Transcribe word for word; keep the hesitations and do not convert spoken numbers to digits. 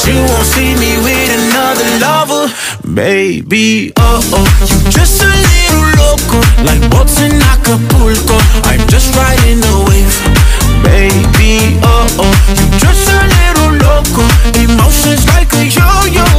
you won't see me with another lover. Baby, oh oh, you just a little loco, like boats in Acapulco. I'm just riding the wave. Baby, oh oh, you just a little loco, emotions like a yo-yo.